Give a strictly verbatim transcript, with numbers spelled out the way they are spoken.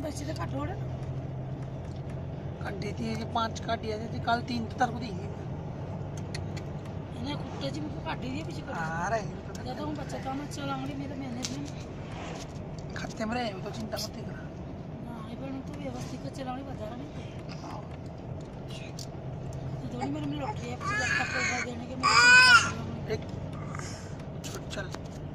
पैसे तो घट हो रहे काटी थी जी पांच काटी है जी कल तीन तो तरफ दी इन्हें कुत्ते जी मुझको काटी दिए पीछे आ रहे जब हम बच्चा था मैं चलाऊंगी मेरे मैनेजमेंट खत्ते में रहे तो चिंता मत करा ना ये पर तो व्यवस्थित को चलाऊंगी बता रहा नहीं थोड़ी मेरे में लौट गया पीछे जब तक देने के मेरे एक चल